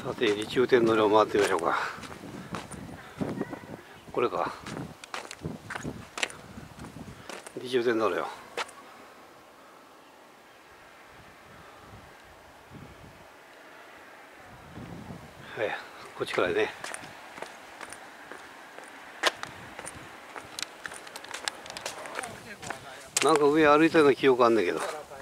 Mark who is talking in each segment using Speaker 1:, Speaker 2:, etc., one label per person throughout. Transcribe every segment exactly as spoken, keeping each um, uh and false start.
Speaker 1: さて、リチウ天の量回ってみましょうか。これか。リチウ天の量。はい、こっちからね。なんか上歩いたような記憶あんだけど。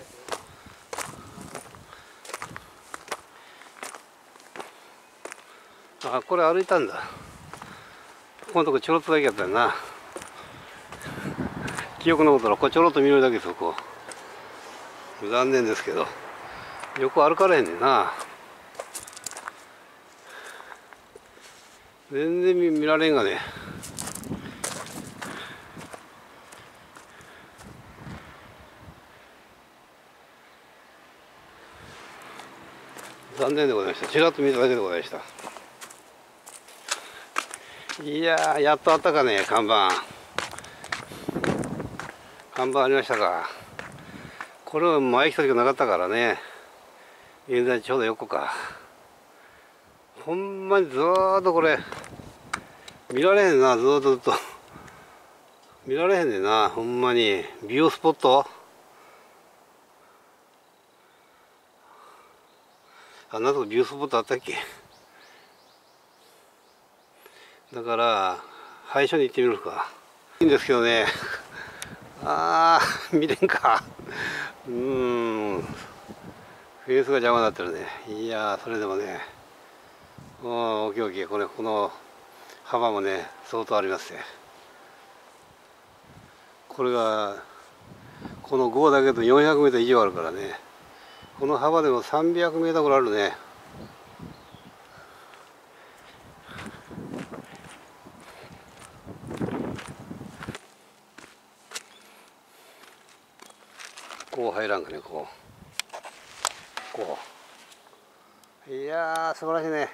Speaker 1: あ、これ歩いたんだ。ここのとこちょろっとだけやったよな。記憶のことらこれちょろっと見るだけそこ。残念ですけど横歩かれへんねんな。全然 見, 見られんがね。残念でございました。ちらっと見ただけでございました。いやー、やっとあったかね、看板。看板ありましたか。これは前来た時なかったからね。現在ちょうど横か。ほんまにずーっとこれ見られへんな。ずーっとずっと見られへんねんな。ほんまに美容スポット。あんなとこビュースポットあったっけ。だから廃所に行ってみるか。いいんですけどね。ああ、見れんか。うーん、フェンスが邪魔になってるね。いやー、それでもね、おー、オッケーオッケー。これ、この幅もね相当ありますね。これがこの号だけでよんひゃくメートル以上あるからね。この幅でもさんびゃくメートルぐらいあるね。こう入らんかね。こうこう。いやー、素晴らしいね。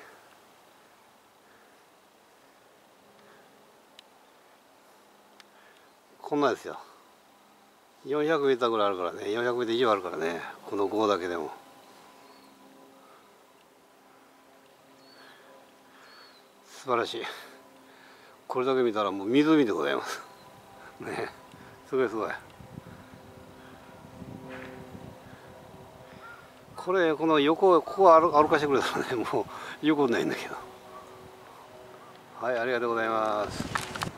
Speaker 1: こんなんですよ。よんひゃくメートルぐらいあるからね。よんひゃくメートル以上あるからね。この号だけでも素晴らしい。これだけ見たらもう湖でございますね。すごいすごい。これ、この横、ここ歩歩かしてくれたらね、もう横ないんだけど。はい、ありがとうございます。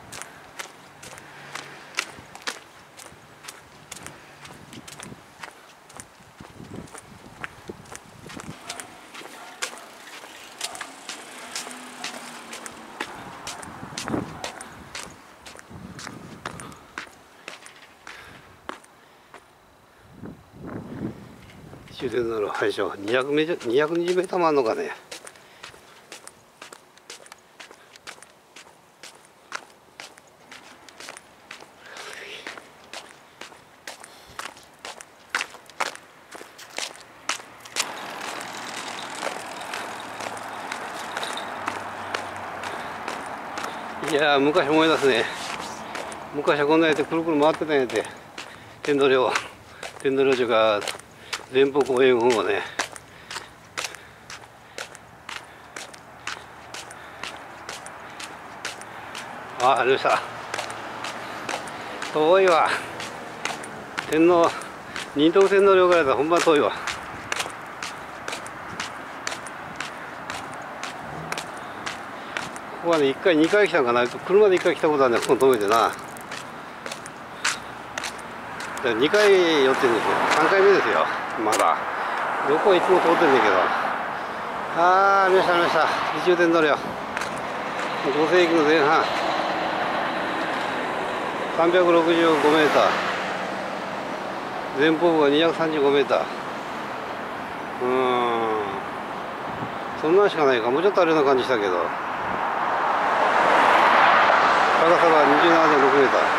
Speaker 1: 終電の廃所にひゃくメートル、にひゃくにじゅうメートルもあるのかね。いやー、昔思い出すね。昔はこんなやってくるくる回ってたんやて。天童寮天童寮というか前方後円墳をね。あ、ありました。遠いわ。天皇仁徳天皇陵からだとほんま遠いわ。ここはね、いっかいにかい来たんかな。車でいっかい来たことあるね。ここ止めてな。にかい寄ってるんですよ。さんかいめですよまだ。横はいつも通ってるんだけど。ああ、ありましたありました。リチウ天皇陵ご世紀の前半さんびゃくろくじゅうごメーター、前方部がにひゃくさんじゅうごメーター。うーん、そんなんしかないか。もうちょっとあるような感じしたけど、高さが にじゅうななてんろくメーター。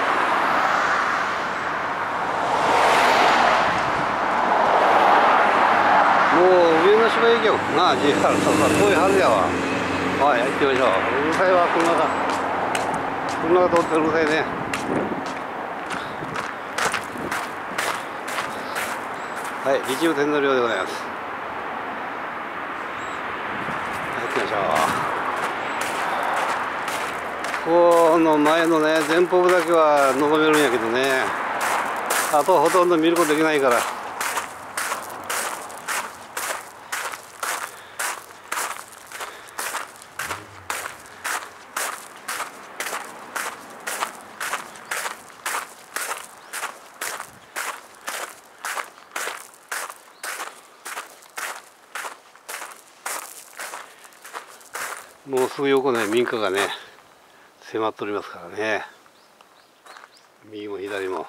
Speaker 1: もう上の芝駅やもんな。 ジェイアール とか遠いはずやわ。はい、行ってみましょう。うるさいわ、車が車が通ってうるさいね。はい、リチウ天皇陵でございます。 しょう。この前のね前方部だけは望めるんやけどね、あとはほとんど見ることできないから。もうすぐ横ね民家がね迫っておりますからね、右も左も。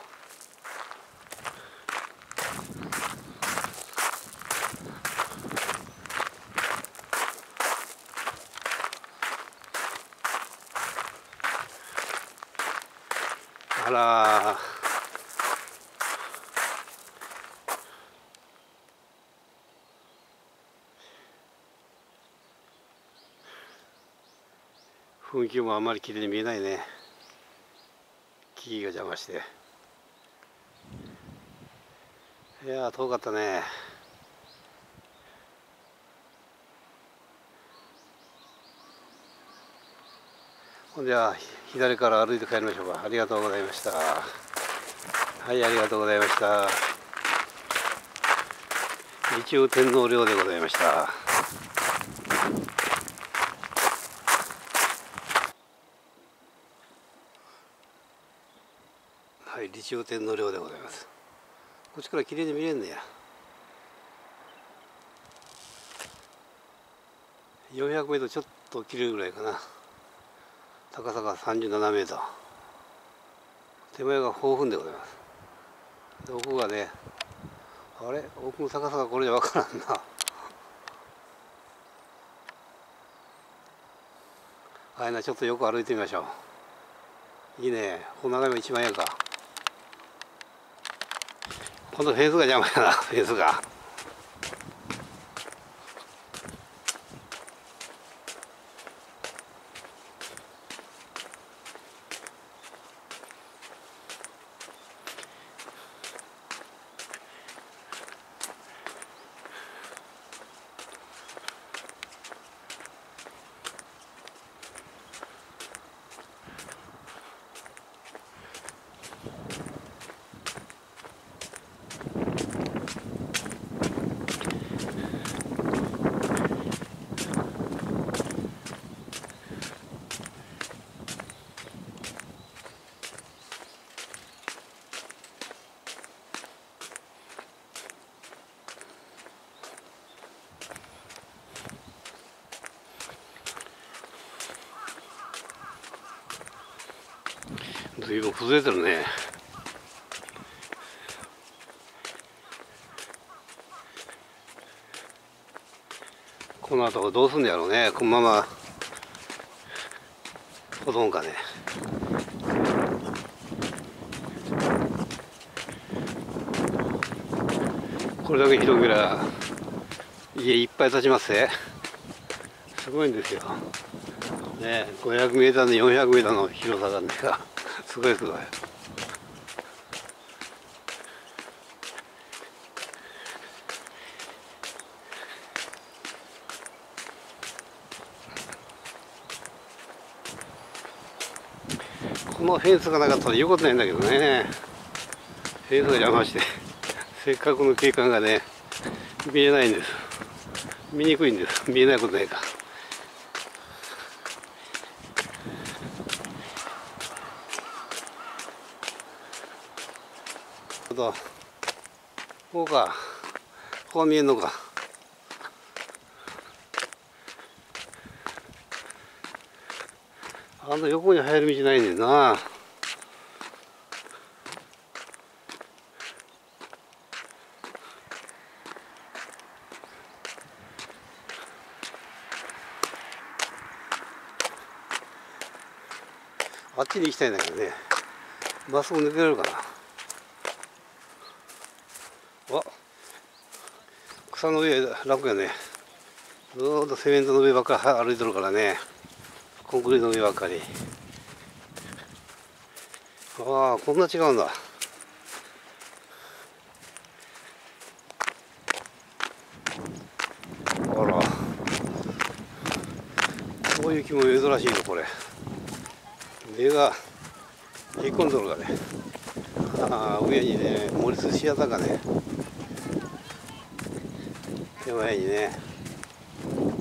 Speaker 1: あら雰囲気もあんまり綺麗に見えないね。木々が邪魔して。いやー遠かったね。ほんでは左から歩いて帰りましょうか。ありがとうございました。はい、ありがとうございました。利中天皇陵でございました。はい、利中天皇陵でございます。こっちから綺麗に見えんねや。よんひゃくメートルちょっと切れるぐらいかな。高さがさんじゅうななメートル。手前が豊墳でございます。で奥がね、あれ奥の高さがこれじゃわからんな。はいな、ちょっとよく歩いてみましょう。いいね、この眺め一番ええか。このフェンスが邪魔やな、フェンスが。ずいぶん崩れてるね。この後どうすんのやろうね。このままほどんかね。これだけ広げりゃ家いっぱい建ちますね。すごいんですよね。ごひゃくメーターのよんひゃくメーターの広さがね、すごいすごい。このフェンスがなかったら言うことないんだけどね。フェンスが邪魔してせっかくの景観がね見えないんです。見にくいんです。見えないことないか。あとこうか、こう見えんのか。あの横に入る道ないねんな。あっちに行きたいんだけどね。まっすぐ抜けれるかな。あ、草の上楽やね。ずーっとセメントの上ばっかり歩いてるからね。コンクリートの上ばっかり。ああ、こんな違うんだ。あら、 ういう木も珍しいのこれ。根がへっこんどるがね。ああ、上にね、盛り寿司屋だかね。手前にね。